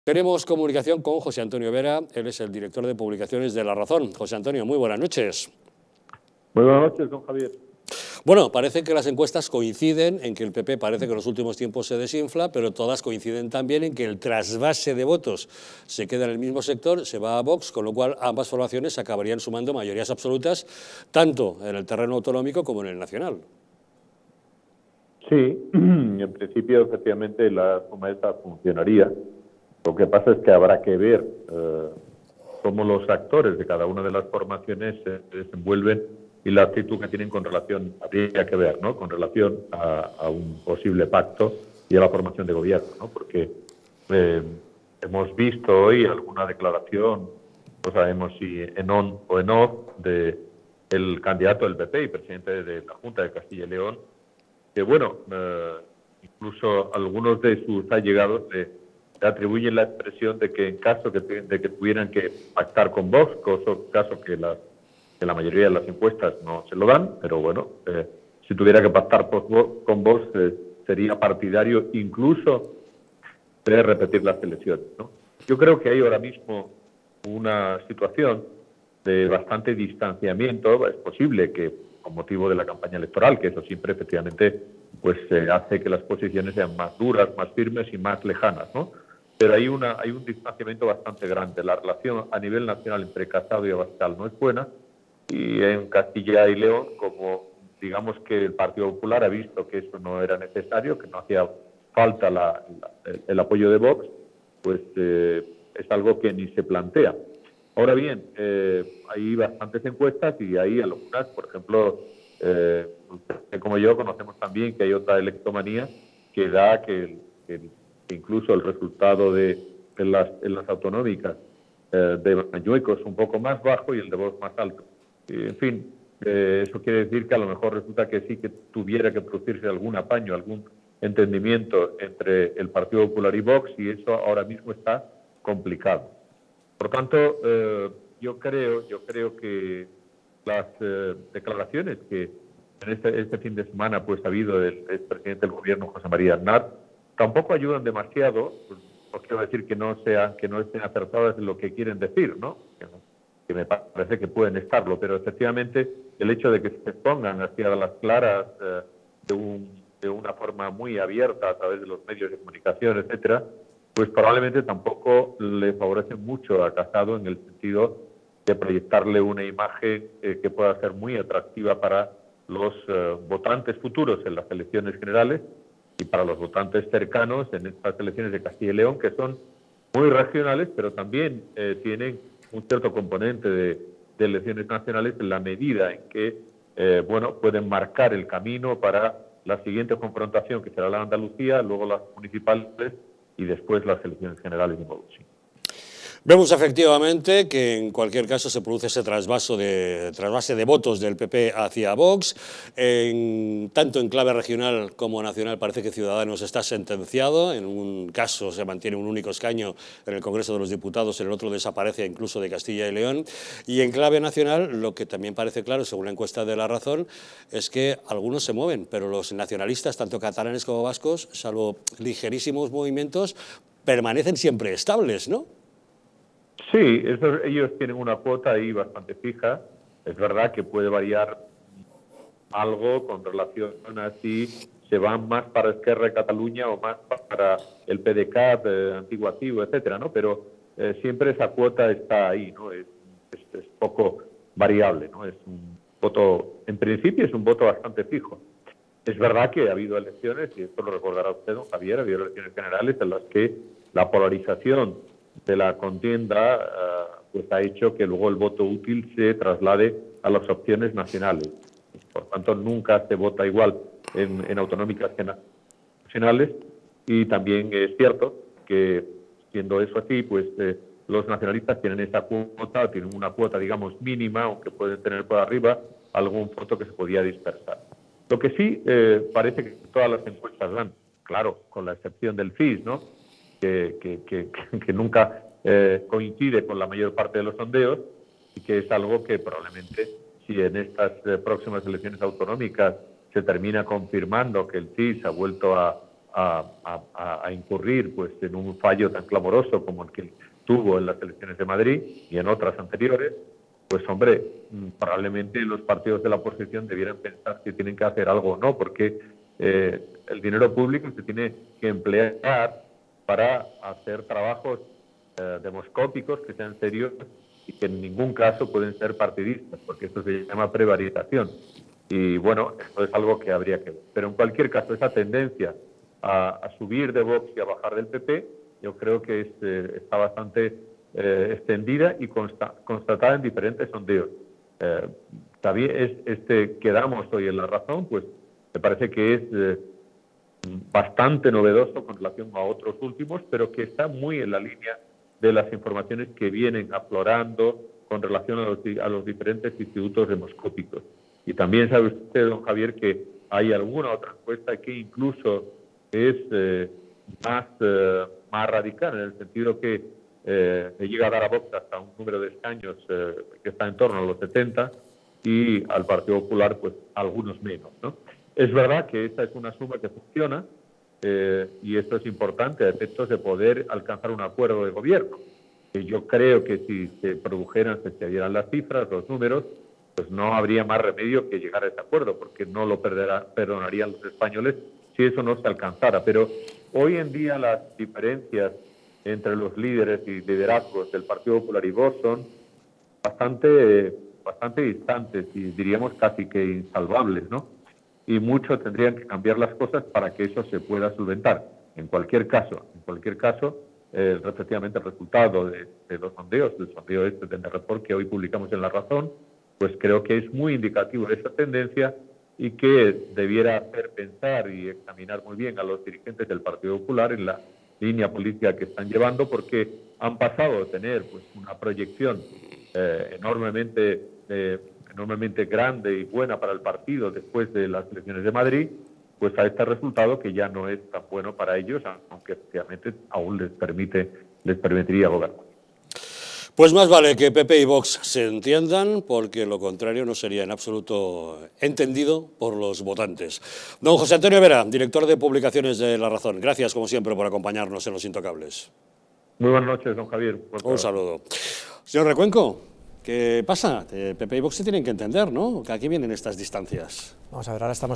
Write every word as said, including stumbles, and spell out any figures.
Tenemos comunicación con José Antonio Vera, él es el director de publicaciones de La Razón. José Antonio, muy buenas noches. Muy buenas noches, don Javier. Bueno, parece que las encuestas coinciden en que el P P parece que en los últimos tiempos se desinfla, pero todas coinciden también en que el trasvase de votos se queda en el mismo sector, se va a Vox, con lo cual ambas formaciones acabarían sumando mayorías absolutas, tanto en el terreno autonómico como en el nacional. Sí, en principio, efectivamente, la suma esta funcionaría. Lo que pasa es que habrá que ver eh, cómo los actores de cada una de las formaciones se desenvuelven y la actitud que tienen con relación, habría que ver, ¿no?, con relación a, a un posible pacto y a la formación de gobierno, ¿no? Porque eh, hemos visto hoy alguna declaración, no sabemos si en on o en off, de el candidato del P P y presidente de la Junta de Castilla y León, que bueno, eh, incluso algunos de sus allegados le, le atribuyen la expresión de que en caso que, de que tuvieran que pactar con Vox, caso que la, que la mayoría de las encuestas no se lo dan, pero bueno, eh, si tuviera que pactar por, con Vox eh, sería partidario incluso de repetir las elecciones, ¿no? Yo creo que hay ahora mismo una situación de bastante distanciamiento. Es posible que con motivo de la campaña electoral, que eso siempre efectivamente pues eh, hace que las posiciones sean más duras, más firmes y más lejanas, ¿no? Pero hay una hay un distanciamiento bastante grande. La relación a nivel nacional entre Casado y Abascal no es buena, y en Castilla y León, como digamos que el Partido Popular ha visto que eso no era necesario, que no hacía falta la, la, el, el apoyo de Vox, pues eh, es algo que ni se plantea. Ahora bien, eh, hay bastantes encuestas y hay algunas, por ejemplo, eh, usted como yo conocemos también que hay otra electomanía que da que, que incluso el resultado de en las, en las autonómicas eh, de Mañueco es un poco más bajo y el de Vox más alto. Y, en fin, eh, eso quiere decir que a lo mejor resulta que sí que tuviera que producirse algún apaño, algún entendimiento entre el Partido Popular y Vox, y eso ahora mismo está complicado. Por tanto, eh, yo creo yo creo que las eh, declaraciones que en este, este fin de semana pues ha habido del expresidente del gobierno, José María Aznar, tampoco ayudan demasiado. Pues, no quiero decir que no sean, que no estén acertadas en lo que quieren decir, ¿no? Que, que me parece que pueden estarlo, pero efectivamente el hecho de que se pongan así a las claras eh, de, un, de una forma muy abierta a través de los medios de comunicación, etcétera, pues probablemente tampoco le favorece mucho a Casado en el sentido de proyectarle una imagen eh, que pueda ser muy atractiva para los eh, votantes futuros en las elecciones generales y para los votantes cercanos en estas elecciones de Castilla y León, que son muy regionales, pero también eh, tienen un cierto componente de, de elecciones nacionales en la medida en que eh, bueno, pueden marcar el camino para la siguiente confrontación, que será la Andalucía, luego las municipales y después las elecciones generales de Vox. Vemos efectivamente que en cualquier caso se produce ese trasvaso de, trasvase de votos del P P hacia Vox. En, tanto en clave regional como nacional parece que Ciudadanos está sentenciado. En un caso se mantiene un único escaño en el Congreso de los Diputados, en el otro desaparece incluso de Castilla y León. Y en clave nacional lo que también parece claro, según la encuesta de La Razón, es que algunos se mueven, pero los nacionalistas, tanto catalanes como vascos, salvo ligerísimos movimientos, permanecen siempre estables, ¿no? Sí, eso, ellos tienen una cuota ahí bastante fija. Es verdad que puede variar algo con relación a si se van más para Esquerra de Cataluña o más para el P D C A T, eh, Antiguo Activo, etcétera, ¿no? Pero eh, siempre esa cuota está ahí, ¿no? Es, es, es poco variable, ¿no? Es un voto, en principio es un voto bastante fijo. Es verdad que ha habido elecciones, y esto lo recordará usted, don Javier, ha habido elecciones generales en las que la polarización de la contienda uh, pues ha hecho que luego el voto útil se traslade a las opciones nacionales. Por tanto, nunca se vota igual en, en autonómicas que nacionales, y también es cierto que, siendo eso así, pues eh, los nacionalistas tienen esa cuota, tienen una cuota, digamos, mínima, aunque pueden tener por arriba algún voto que se podía dispersar. Lo que sí eh, parece que todas las encuestas dan, claro, con la excepción del C I S, ¿no?, Que, que, que, que nunca eh, coincide con la mayor parte de los sondeos, y que es algo que probablemente, si en estas eh, próximas elecciones autonómicas se termina confirmando que el C I S ha vuelto a, a, a, a incurrir pues, en un fallo tan clamoroso como el que tuvo en las elecciones de Madrid y en otras anteriores, pues hombre, probablemente los partidos de la oposición debieran pensar que tienen que hacer algo o no, porque eh, el dinero público se tiene que emplear para hacer trabajos eh, demoscópicos que sean serios y que en ningún caso pueden ser partidistas, porque esto se llama prevaricación. Y bueno, esto es algo que habría que ver. Pero en cualquier caso, esa tendencia a, a subir de Vox y a bajar del P P, yo creo que es, eh, está bastante eh, extendida y consta, constatada en diferentes sondeos. Eh, también es, este quedamos hoy en La Razón, pues me parece que es eh, bastante novedoso con relación a otros últimos, pero que está muy en la línea de las informaciones que vienen aflorando con relación a los, a los diferentes institutos demoscópicos. Y también sabe usted, don Javier, que hay alguna otra encuesta que incluso es eh, más, eh, más radical, en el sentido que eh, se llega a dar a Vox hasta un número de escaños eh, que está en torno a los setenta y al Partido Popular pues algunos menos, ¿no? Es verdad que esta es una suma que funciona eh, y esto es importante a efectos de poder alcanzar un acuerdo de gobierno. Que yo creo que si se produjeran, se dieran las cifras, los números, pues no habría más remedio que llegar a ese acuerdo, porque no lo perderá, perdonarían los españoles si eso no se alcanzara. Pero hoy en día las diferencias entre los líderes y liderazgos del Partido Popular y Vox son bastante, bastante distantes y diríamos casi que insalvables, ¿no? Y mucho tendrían que cambiar las cosas para que eso se pueda solventar. En cualquier caso, en cualquier caso, eh, efectivamente el resultado de, de los sondeos, del sondeo este de Report que hoy publicamos en La Razón, pues creo que es muy indicativo de esa tendencia y que debiera hacer pensar y examinar muy bien a los dirigentes del Partido Popular en la línea política que están llevando, porque han pasado a tener pues una proyección eh, enormemente, eh, enormemente grande y buena para el partido después de las elecciones de Madrid, pues a este resultado que ya no es tan bueno para ellos, aunque efectivamente aún les permite, les permitiría gobernar. Pues más vale que P P y Vox se entiendan, porque lo contrario no sería en absoluto entendido por los votantes. Don José Antonio Vera, director de publicaciones de La Razón, gracias como siempre por acompañarnos en Los Intocables. Muy buenas noches, don Javier. Un saludo. Señor Recuenco, ¿qué pasa? P P y Vox se tienen que entender, ¿no? Que aquí vienen estas distancias. Vamos a ver, ahora estamos